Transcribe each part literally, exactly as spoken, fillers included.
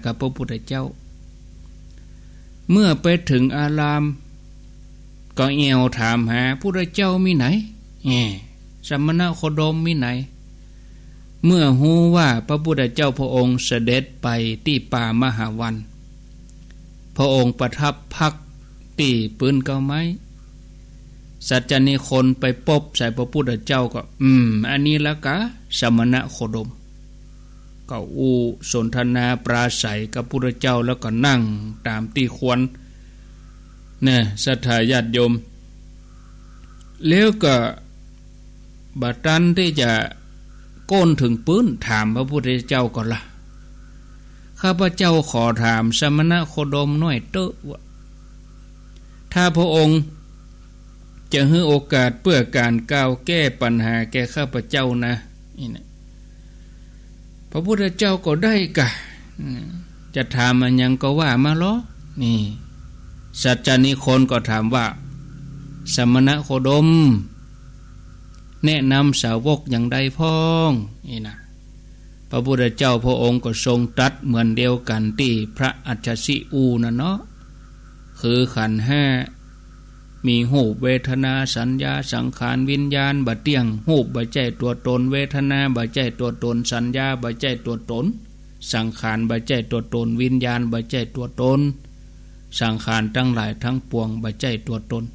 กับพระพุทธเจ้าเมื่อไปถึงอารามก็เอวถามหาพระพุทธเจ้ามีไหนแหมสมณโคดมมีไหนเมื่อฮู้ว่าพระพุทธเจ้าพระองค์เสด็จไปที่ป่ามหาวันพระองค์ประทับพักที่ปืนเก้าไม้สัจจนิคนไปปบใส่พระพุทธเจ้าก็อืมอันนี้ละกะสมณโคดมก็อู้สนทนาปราศัยกับพระพุทธเจ้าแล้วก็นั่งตามที่ควรเนี่ยศรัทธาญาติโยมแล้วก็บัดนั้นที่จะโก้นถึงปืนถามพระพุทธเจ้าก่อนละข้าพเจ้าขอถามสมณโคดมน้อยเตอะว่าถ้าพระองค์จะให้โอกาสเพื่อการก้าวแก้ปัญหาแก่ข้าพเจ้านะนี่นะพระพุทธเจ้าก็ได้กะจะถามมันยังก็ว่ามาล้อนี่สัจจนิคนก็ถามว่าสมณโคดมแนะนำสาวกอย่างใดพ้องนี่นะพระพุทธเจ้าพระองค์ก็ทรงตรัสเหมือนเดียวกันที่พระอัจฉริอูนะเนาะคือขันธ์ห้ามีหูปเวทนาสัญญาสังขารวิญญาณบ่เที่ยงหูปบ่ใจตัวตนเวทนาบ่ใจตัวตนสัญญาบ่ใจตัวตนสังขารบ่ใจตัวตนวิญญาณบ่ใจตัวตนสังขารทั้งหลายทั้งปวงบ่ใจตัวตน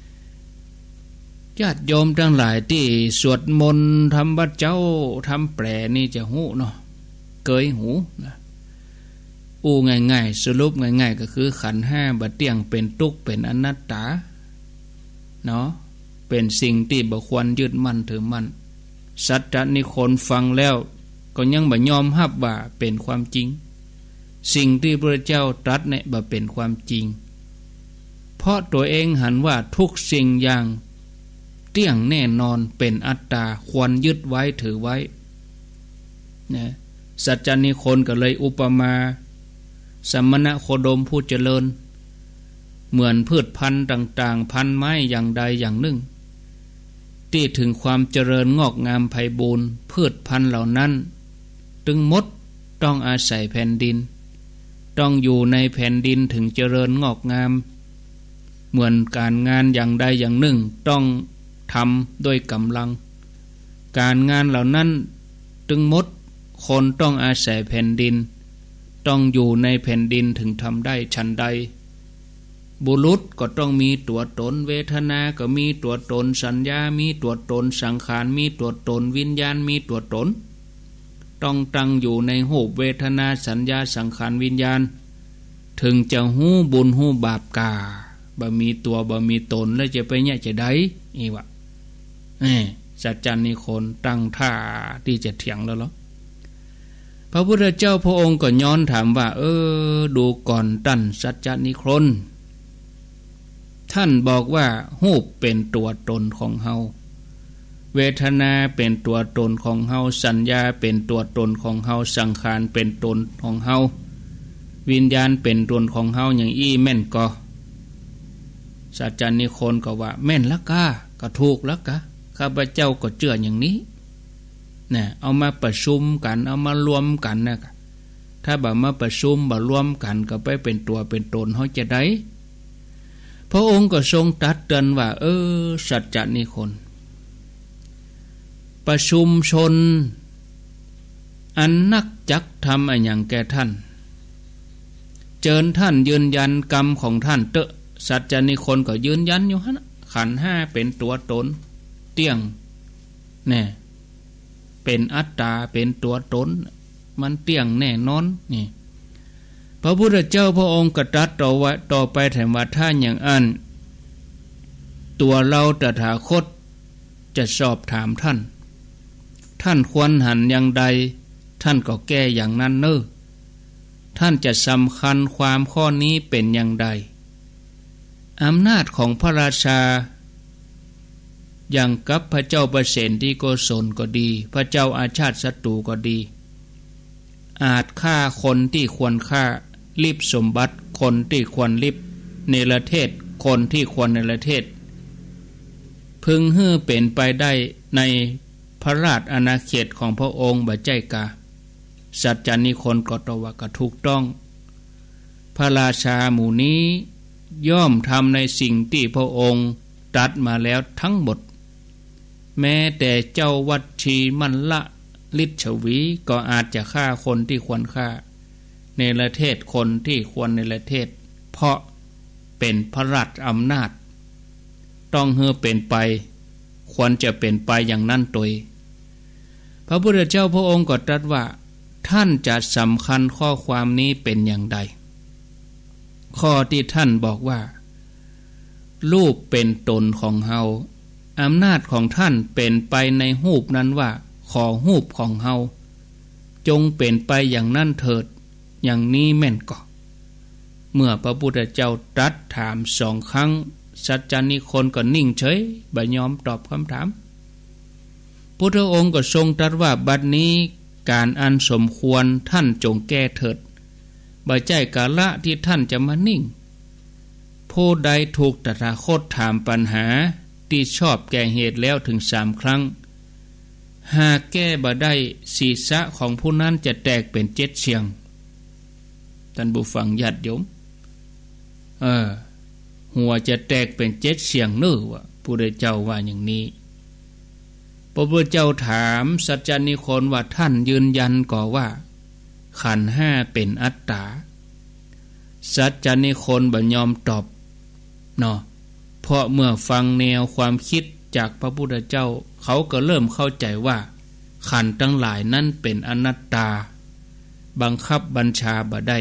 ญาติโยมทั้งหลายที่สวดมนต์ทำวัดเจ้าทำแปลนี่จะหูเนาะเกยหูนะอู้ง่ายๆสรุปง่ายๆก็คือขันธ์ห้าบ่เที่ยงเป็นทุกข์เป็นอนัตตาเนาะเป็นสิ่งที่บ่ควรยึดมั่นถือมั่นสัจจนิคนฟังแล้วก็ยังบ่ยอมรับว่าเป็นความจริงสิ่งที่พระเจ้าตรัสเนี่ยบ่เป็นความจริงเพราะตัวเองหันว่าทุกสิ่งอย่างเที่ยงแน่นอนเป็นอัตตาควรยึดไว้ถือไว้นะสัจจนิคนก็เลยอุปมาสมณโคดมผู้เจริญเหมือนพืชพันธุ์ต่างๆพันไม้อย่างใดอย่างหนึ่งที่ถึงความเจริญงอกงามไพบูรณ์พืชพันธุ์เหล่านั้นตึงมดต้องอาศัยแผ่นดินต้องอยู่ในแผ่นดินถึงเจริญงอกงามเหมือนการงานอย่างใดอย่างหนึ่งต้องทำด้วยกำลังการงานเหล่านั้นตึงมดคนต้องอาศัยแผ่นดินต้องอยู่ในแผ่นดินถึงทำได้ฉันใดบุรุษก็ต้องมีตัวตนเวทนาก็มีตัวตนสัญญามีตัวตนสังขารมีตัวตนวิญญาณมีตัวตนต้องตั้งอยู่ในรูปเวทนาสัญญาสังขารวิญญาณถึงจะหู้บุญหู้บาปกาบ่มีตัวบ่มีตนแล้วจะไปเนี่ยจะได้นี่วะเอ้สัจจนิคนตั้งท่าที่จะเถียงแล้วเหรอพระพุทธเจ้าพระองค์ก็ย้อนถามว่าเออดูก่อนท่านสัจจนิคนท่านบอกว่ารูปเป็นตัวตนของเฮาเวทนาเป็นตัวตนของเฮาสัญญาเป็นตัวตนของเฮาสังขารเป็นตนของเฮาวิญญาณเป็นตนของเฮาอย่างอี้แม่นก็สัจจนิคนก็ว่าแม่นละกะก็ถูกละกะข้าพเจ้าก็เชื่ออย่างนี้เนี่ยเอามาประชุมกันเอามารวมกันนะถ้าบ่มาประชุมบ่รวมกันก็ไปเป็นตัวเป็นตนเฮาจะได้พระองค์ก็ทรงตรัสเตือนว่าเออสัจจนิคนประชุมชนอันนักจักทำอะไรอย่างแก่ท่านเจิญท่านยืนยันกรรมของท่านเตอะสัจจนิคนก็ยืนยันอยู่ฮะขันธ์ห้าเป็นตัวตนเที่ยงแน่เป็นอัตตาเป็นตัวตนมันเที่ยงแน่นอนนี่พระพุทธเจ้าพระองค์ก็ตรัสต่อไว้ต่อไปแถมว่าถ้าอย่างอันตัวเราตถาคตจะสอบถามท่านท่านควรหันอย่างใดท่านก็แก้อย่างนั้นเนอะท่านจะสำคัญความข้อนี้เป็นอย่างใดอำนาจของพระราชาอย่างกับพระเจ้าประเสนที่โกศลก็ดีพระเจ้าอาชาติศัตรูก็ดีอาจฆ่าคนที่ควรฆ่าลิบสมบัติคนที่ควรลิบเนรเทศคนที่ควรเนรเทศพึงฮื้อเป็นไปได้ในพระราชอาณาเขตของพระองค์บ่ใจกาสัจจานิคนก็ตว่าก็ถูกต้องพระราชาหมู่นี้ย่อมทำในสิ่งที่พระองค์ตรัสมาแล้วทั้งหมดแม้แต่เจ้าวัชชีมันละลิชวีก็อาจจะฆ่าคนที่ควรฆ่าในประเทศคนที่ควรในประเทศเพราะเป็นพระราชอำนาจต้องเฮือเป็นไปควรจะเป็นไปอย่างนั้นโดยพระพุทธเจ้าพระองค์ก็ตรัสว่าท่านจะสำคัญข้อความนี้เป็นอย่างใดข้อที่ท่านบอกว่ารูปเป็นตนของเฮาอำนาจของท่านเป็นไปในรูปนั้นว่าขอรูปของเฮาจงเป็นไปอย่างนั้นเถิดอย่างนี้แม่นก็เมื่อพระพุทธเจ้าตรัสถามสองครั้งสัจจานิคนก็นิ่งเฉยบ่ยอมตอบคำถามพุทธองค์ก็ทรงตรัสว่าบัดนี้การอันสมควรท่านจงแก้เถิดบ่ใช่กาละที่ท่านจะมานิ่งผู้ใดถูกตถาคตถามปัญหาที่ชอบแก่เหตุแล้วถึงสามครั้งหากแก้บ่ได้ศีรษะของผู้นั้นจะแตกเป็นเจ็ดเสียงท่านผู้ฟังญาติโยมเออหัวจะแตกเป็นเจ็ดเสียงเนื้อวะพระเจ้าว่าอย่างนี้พระพุทธเจ้าถามสัจจานิคนว่าท่านยืนยันก่อว่าขันธ์ห้าเป็นอัตตาสัจจานิคนบ่ยอมตอบเนาะเพราะเมื่อฟังแนวความคิดจากพระพุทธเจ้าเขาก็เริ่มเข้าใจว่าขันธ์ทั้งหลายนั้นเป็นอนัตตาบังคับบัญชาบ่ได้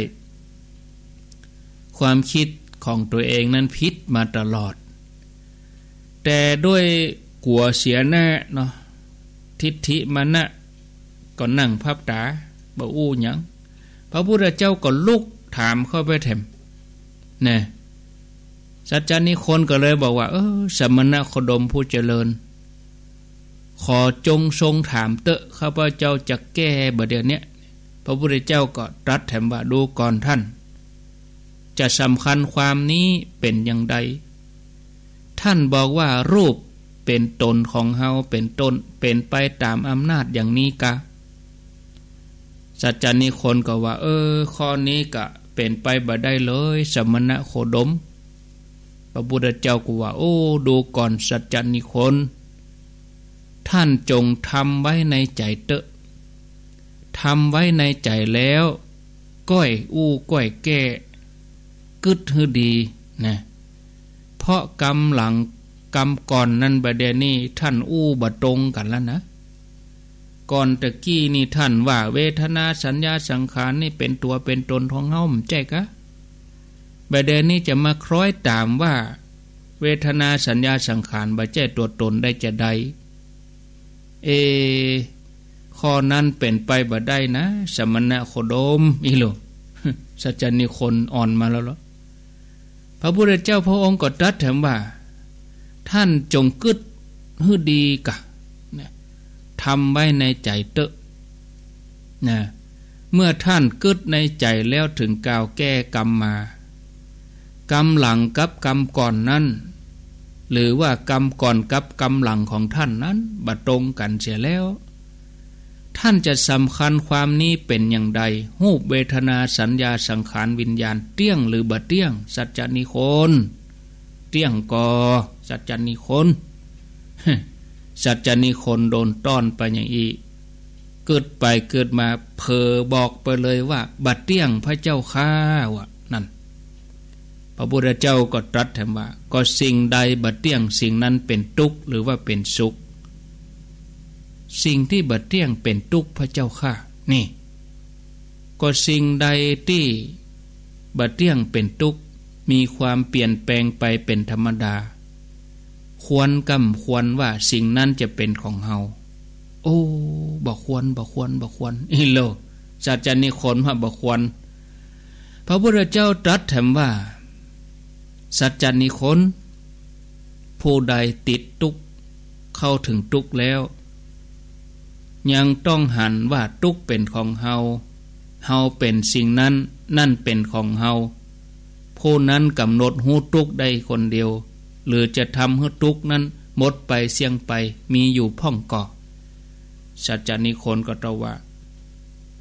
ความคิดของตัวเองนั้นผิดมาตลอดแต่ด้วยกลัวเสียหน้าเนาะทิฏฐิมานะก็นั่งพับตาบ่อู้หยังพระพุทธเจ้าก็ลุกถามเข้าไปแถมเนี่ยสัจจานิคนก็เลยบอกว่าเออสมณโคดมผู้เจริญขอจงทรงถามเตอะข้าพเจ้าจะแก้บ่เดี๋ยวนี้พระพุทธเจ้าก็ตรัสแถมว่าดูก่อนท่านจะสำคัญความนี้เป็นอย่างใดท่านบอกว่ารูปเป็นตนของเฮาเป็นตนเป็นไปตามอำนาจอย่างนี้กะสัจจานิคนก็ว่าเออข้อนี้กะเป็นไปบ่ได้เลยสมณโคดมพระพุทธเจ้าก็ว่าโอ้ดูก่อนสัจจานิคนท่านจงทำไว้ในใจเตอะทำไว้ในใจแล้วก้อยอู้ก้อยแก้กึดฮือดีนะเพราะกรรมหลังกรรมก่อนนั้นประเดี๋ยวนี้ท่านอู้บ่ตรงกันแล้วนะก่อนตะกี้นี่ท่านว่าเวทนาสัญญาสังขารนี่เป็นตัวเป็นตนของเฮามั่นใจกะประเดี๋ยวนี้จะมาคล้อยตามว่าเวทนาสัญญาสังขารบ่ใช่ตัวตนได้จะใดเอข้อนั้นเป็นไปบ่ได้นะสมณโคดมอีหลสัจจานิคนอ่อนมาแล้วเหรอพระพุทธเจ้าพระองค์ก็ตรัสถามว่าท่านจงกึดฮือดีกะนะทำไว้ในใจเตอะนะเมื่อท่านกึดในใจแล้วถึงกล่าวแก้กรรมมากรรมหลังกับกรรมก่อนนั้นหรือว่ากรรมก่อนกับกรรมหลังของท่านนั้นบ่ตรงกันเสียแล้วท่านจะสำคัญความนี้เป็นอย่างใดรูปเวทนาสัญญาสังขารวิญญาณเตี้ยงหรือบ่เตี้ยงสัจจานิคนเตี้ยงกอสัจจานิคนสัจจานิคนโดนต้อนไปอย่างอีเกิดไปเกิดมาเพอบอกไปเลยว่าบ่เตี้ยงพระเจ้าข้าวะนั่นพระพุทธเจ้าก็ตรัสถามว่าก็สิ่งใดบ่เตี้ยงสิ่งนั้นเป็นทุกข์หรือว่าเป็นสุขสิ่งที่บ่เที่ยงเป็นทุกข์พระเจ้าข้านี่ก็สิ่งใดที่บ่เที่ยงเป็นทุกข์มีความเปลี่ยนแปลงไปเป็นธรรมดาควรกำควรว่าสิ่งนั้นจะเป็นของเฮาโอ้บ่ควรบ่ควรบ่ควรอีโลสัจจานิคนว่าบ่ควรพระพุทธเจ้าตรัสถามว่าสัจจานิคนผู้ใดติดทุกข์เข้าถึงทุกข์แล้วยังต้องหันว่าทุกข์เป็นของเฮาเฮาเป็นสิ่งนั้นนั่นเป็นของเฮาผู้นั้นกำหนดหูทุกข์ได้คนเดียวหรือจะทำให้ทุกข์นั้นหมดไปเสี่ยงไปมีอยู่พ่องก่อสัจจานิคนก็ตรัสว่า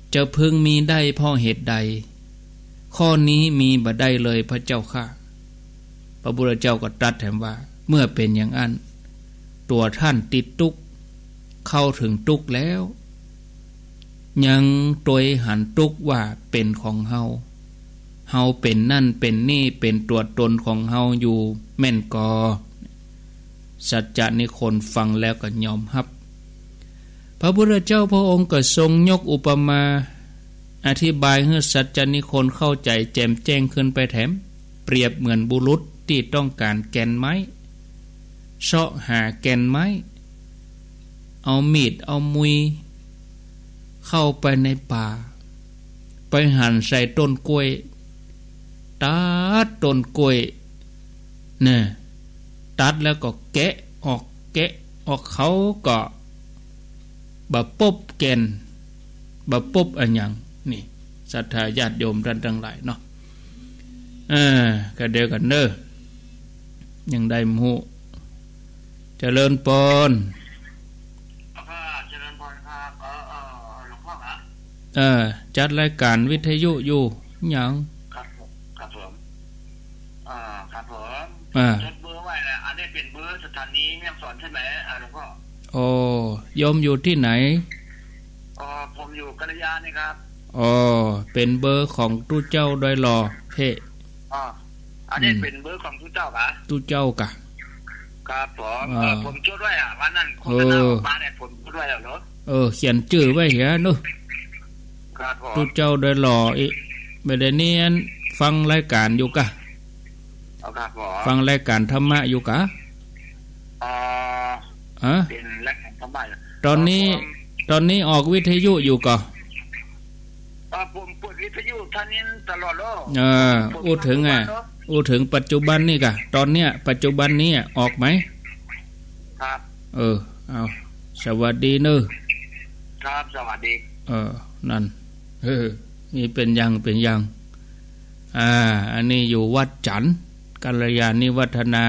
จะพึงมีได้เพราะเหตุใดข้อนี้มีบ่ได้เลยพระเจ้าข้าพระพุทธเจ้าก็ตรัสแถมว่าเมื่อเป็นอย่างนั้นตัวท่านติดทุกข์เข้าถึงทุกข์แล้วยังตัวหันทุกข์ว่าเป็นของเฮาเฮาเป็นนั่นเป็นนี่เป็นตัวตนของเฮาอยู่แม่นกอสัจจะนี่คนฟังแล้วก็ยอมรับพระพุทธเจ้าพระองค์ก็ทรงยกอุปมาอธิบายให้สัจจนิคนเข้าใจแจ่มแจ้งขึ้นไปแถมเปรียบเหมือนบุรุษที่ต้องการแก่นไม้เสาะหาแก่นไม้เอามีดเอามุยเข้าไปในป่าไปหั่นใส่ต้นกล้วยตัดต้นกล้วยเนี่ยตัดแล้วก็แกะออกแกะออกเขาก็บะปบแก่นบะปบอันยังนี่ศรัทธาญาติโยมท่านทั้งหลายเนาะเออก็เดียวกันเด้อยังได้หมู่เจริญปนเจริญพรครับเออเออหลวงพ่อครับเออจัดรายการวิทยุอยู่หยังครับครับผมอ่าครับผมอ่าจดเบอร์ไว้แล้วอันนี้เป็นเบอร์สถานีแม่ฮ่องสอนใช่ไหมอ่าหลวงพ่อโอ้โยมอยู่ที่ไหนอ๋อผมอยู่กัลยานี่ครับอ๋อเป็นเบอร์ของตู้เจ้าโดยรอเพ่อ๋ออันนี้เป็นเบอร์ของตู้เจ้ากะตู้เจ้ากะครับผมเออผมจดไว้อ่ะวันนั้นโฆษณาออกมาเนี่ยผมจดไว้แล้วเนาะเออเขียนชื่อไว้เหี้ยเนาะครับผมตู้เจ้าโดยรออีไม่ได้เนียนฟังรายการอยู่กะเอาครับผมฟังรายการธรรมะอยู่กะอ๋อฮะเป็นรายการธรรมะตอนนี้ตอนนี้ออกวิทยุอยู่กะอ๋อผมเปิดวิทยุท่านนี้ตลอดโลกเอออู้ถึงอ่ะอู้ถึงปัจจุบันนี่กะตอนเนี้ยปัจจุบันนี้ออกไหมครับเออเอาสวัสดีเนอะครับสวัสดีเออนั่นเออมีเป็นยังเป็นยังอ่าอันนี้อยู่วัดจันทร์กัลยาณิวัฒนา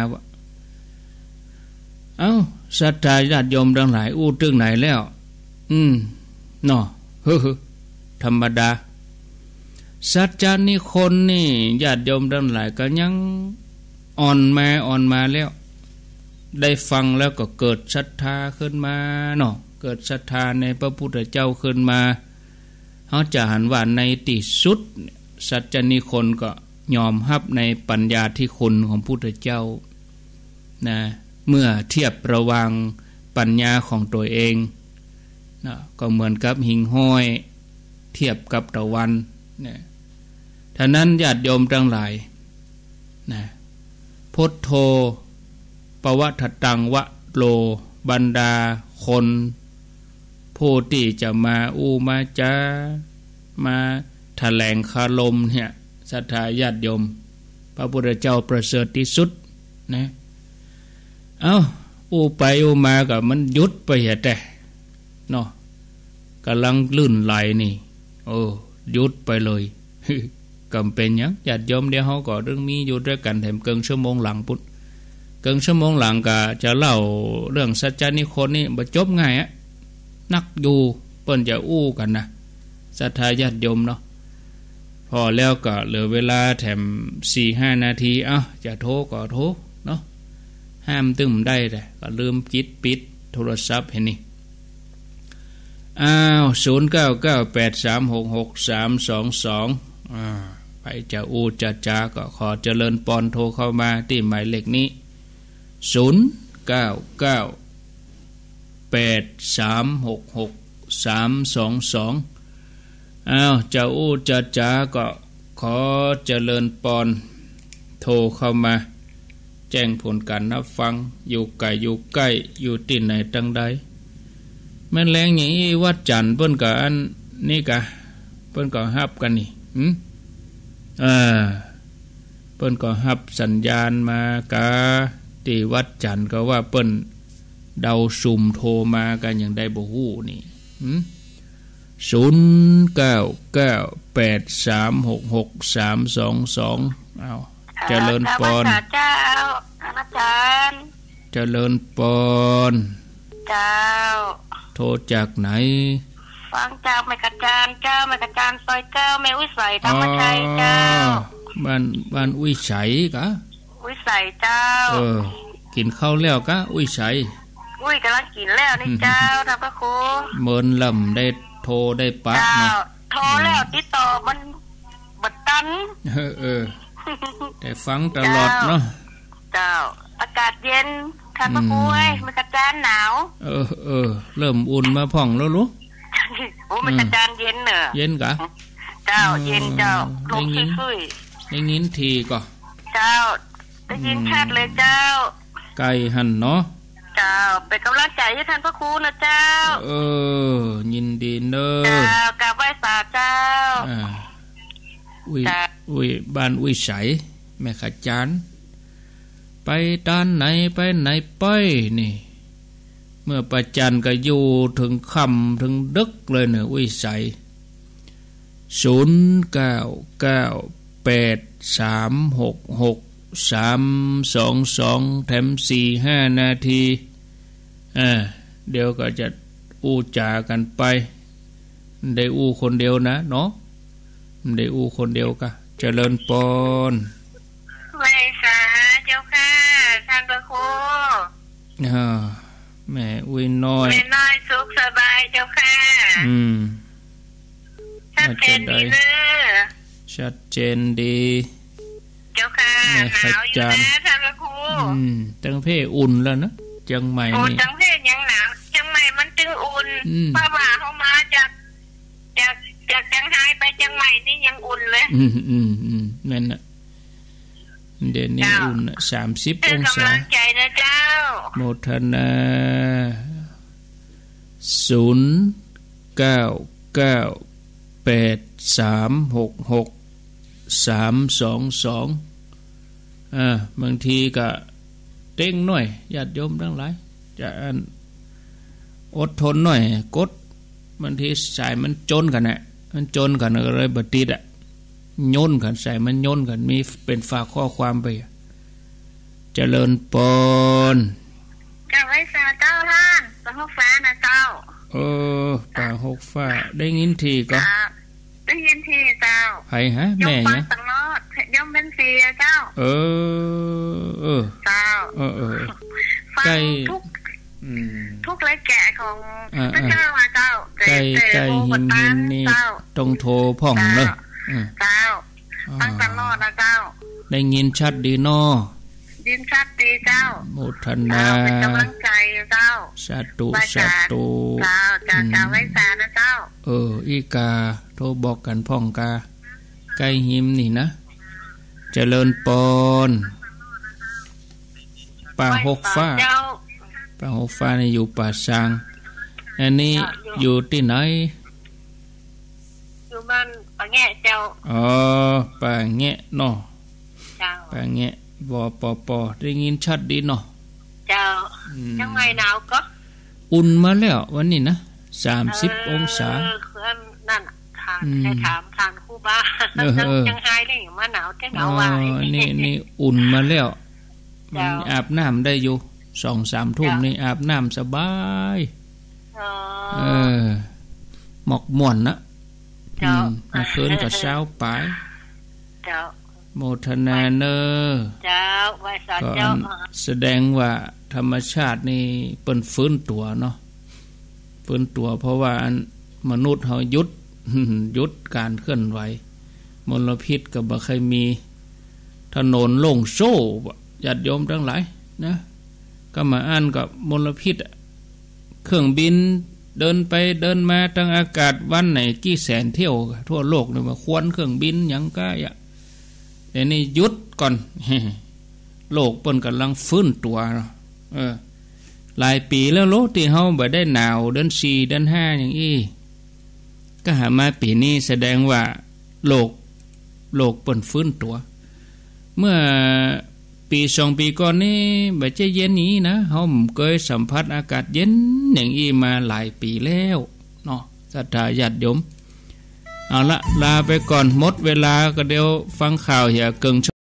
เอ้าศรัทธาญาติโยมทั้งหลายอู้ถึงไหนแล้วอืมเนาะเฮ้อธรรมดาสัจจานิคนนี่ญาติโยมทั้งหลายก็ยังอ่อนมาอ่อนมาแล้วได้ฟังแล้วก็เกิดศรัทธาขึ้นมาเนาะเกิดศรัทธาในพระพุทธเจ้าขึ้นมาเขาจะหันว่าในที่สุดสัจจานิคนก็ยอมรับในปัญญาที่คุณของพุทธเจ้านะเมื่อเทียบระหว่างปัญญาของตัวเองนะก็เหมือนกับหิ่งห้อยเทียบกับตะวันนะท่านั้นญาติโยมทั้งหลายนะพุทโธปวัฏตังวะโลบรรดาคนผู้ที่จะมาอูมาจามาแถลงคารมเนี่ยศรัทธาญาติโยมพระพุทธเจ้าประเสริฐที่สุดนะเอ้าอูไปอูมาก็มันหยุดไปเหตุแต่เนาะกำลังลื่นไหลนี่โอ้หยุดไปเลยกำเป็นยังญาติโยมเดี๋ยวเขาก็เรื่องมีอยู่ด้วยกันแถมเกินชั่วโมงหลังปุ๊บเกินชั่วโมงหลังก็จะเล่าเรื่องสัจจานิคนนี่บ่จบง่ายอะนักอยู่เปิ้นจะอู้กันนะศรัทธาญาติโยมเนาะพอแล้วก็เหลือเวลาแถม สี่ห้า นาทีเอ้าจะโทรก็โทรเนาะห้ามตึ้มได้แต่ก็ลืมจิตปิดโทรศัพท์เห็นนี่อ้าวศูนย์ เก้า เก้า แปด สาม หก หก สาม สอง สองอ่าไปจะอู้จะจาก็ขอเจริญปอนโทรเข้ามาที่หมายเลขนี้ศูนย์ เก้า เก้า แปด สาม หก หก สาม สอง สองอ้าวจะอู้จะจาก็ขอเจริญปอนโทรเข้ามาแจ้งผลการรับฟังอยู่ไกลอยู่ใกล้อยู่ที่ไหนตั้งใดแม่นแรงอย่างนี้วัดจันทร์เพิ่นก็อันนี่กะเพิ่นก็ฮับกันนี่หืมอ่าเพิ่นก็ฮับสัญญาณมากะที่วัดจันทร์ก็ว่าเปิ้นเดาซุ่มโทรมากันอย่างใดบ่ฮู้นี่หืมศูนย์ เก้า เก้า แปด สาม หก หก สาม สอง สองอ้าวเจริญปอนเจ้าอาจารย์เจริญปอนเจ้าโทรจากไหนฟังเจ้าแม่กระจานเจ้าแม่กระจานซอยเจ้าแม่อุ้ยใส่ธรรมชัยเจ้าบ้านบ้านอุ้ยใสกะอุ้ยใส่เจ้าเออกินข้าวแล้วกะอุ้ยใสอุ้ยกำลังกินแล้วนี่เจ้าท่านพระครูเมินลำได้โทรได้ปะเนาะโทรแล้วติดต่อมันบัดตันเออเออแต่ฟังตลอดเนาะเจ้าอากาศเย็นท่านพระครูเอ้ยมันกระจานหนาวเออเออเริ่มอุ่นมาพ่องแล้วลูกโอ้มันกระจานเย็นเนอะเย็นกะเจ้าเย็นเจ้าลมซุยๆได้ยินทีก็เจ้าได้ยินชัดเลยเจ้าไก่หั่นเนาะเจ้าเป็นกำลังใจให้ท่านพระครูนะเจ้าเออยินดีเนอะเจ้ากราบไหว้สาเจ้าอ่าอุ้ยอุ้ยบ้านอุ้ยใสแม่ขจารไปด้านไหนไปไหนไปนี่เมื่อประจันก็อยู่ถึงค่ำถึงดึกเลยเนอะอุ้ยใสศูนย์เก้าเก้าแปดสามหกหกสามสองสองแถมสี่ห้านาทีอ่าเดี๋ยวก็จะอู้จากันไปได้อู้คนเดียวนะเนาะได้อู้คนเดียวกะเจริญปนไว้สาเจ้าค่ะท่านพระครูอ่าแม่อุ้ยน้อยแม่น้อยสุขสบายเจ้าค่ะอืมชัดเจนดีเนอะชัดเจนดีเจ้าค่ะหนาวอยู่นะท่านพระครูอืมจังเพ่อุ่นแล้วนะจังใหม่นี่จังเพ่ยังหนาวจังใหม่มันจึงอุ่นเพราะว่าเขามาจากจากจากจังไห้ไปจังใหม่นี่ยังอุ่นเลยอืมอืมอืมนั่นน่ะเดี๋ยวนี้อุ่นสามสิบองศากำลังใจนะเจ้าโมทนาศูนย์เก้าเก้าแปดสามหกหกสามสองสองอ่าบางทีก็เต้งหน่อยญาติโยมทั้งหลายจะอดทนหน่อยกดบางทีสายมันจนกันน่ะมันจนกันก็เลยบ่ติดอ่ะโยนกันใส่มันโยนกันมีเป็นฝากข้อความไปเจริญปนกราบไหว้สาเจ้าท่านป่าหกฟ้านะเจ้าเออป่าหกฟ้าได้ยินทีก็ได้ยินทีเจ้าไผฮะแม่เนี่ยตลอดย่อมเป็นเสียเจ้าเออเออเจ้าเออเออใกล้ทุกไรแก่ของพระเจ้าเจ้าใกล้ใกล้หินหินนี่ต้องโทรพ่องเลยเจ้าตั้งตลอดนะเจ้าได้ยินชัดดีน้อยินชัดดีเจ้าโมทนาเป็นกำลังใจเจ้าสาธุสาธุเจ้าจะจะไว้สานะเจ้าเอออีกาโทรบอกกันพ่องกาใกล้หิมนี่นะเจริญปนป่าหกฟ้าป่าหกฟ้านี่อยู่ป่าซางอันนี้อยู่ที่ไหนอยู่บ้านป่าแงะเจ้าอ๋อป่าแงะเนาะป่าแงะบอปอปอได้ยินชัดดีเนาะเจ้าจังไงหนาวก็อุ่นมาแล้ววันนี้นะสามสิบองศาเออคือนั่นทางให้ถามทางครูบาจังไงได้อย่างมาหนาวแต่หนาวว่านี่นี่อุ่นมาแล้วมันอาบน้ำได้อยู่สองสามทุ่มนี่อาบน้ำสบายเออหมอกม่วนนะเจ้ามาคืนกับเช้าปลายเจ้าโมทนาเนอเจ้าไว้สอนเจ้าแสดงว่าธรรมชาตินี่เปิ้นฟื้นตัวเนาะฟื้นตัวเพราะว่ามนุษย์เฮาหยุดหยุดการเคลื่อนไหวมลพิษก็บ่เคยมีถนนโล่งโซ่ญาติโยมทั้งหลายนะก็มาอ่านกับมลพิษเครื่องบินเดินไปเดินมาทางอากาศวันไหนกี่แสนเที่ยวทั่วโลกนี่มาควนเครื่องบินหยังก็อ่ะเดี๋ยวนี้หยุดก่อนโลกเปิ้นกำลังฟื้นตัวเออหลายปีแล้วโลกที่เฮาบ่ได้หนาวเดือนสี่เดือนห้าอย่างอี้ก็หามาปีนี้แสดงว่าโลกโลกเปิ้นฟื้นตัวเมื่อปีสองปีก่อนนี้บ่จะเย็นนี้นะเฮาเคยสัมผัสอากาศเย็นอย่างอี้มาหลายปีแล้วเนาะศรัทธาญาติโยมเอาละลาไปก่อนหมดเวลาก็เดี๋ยวฟังข่าวอย่าเกิง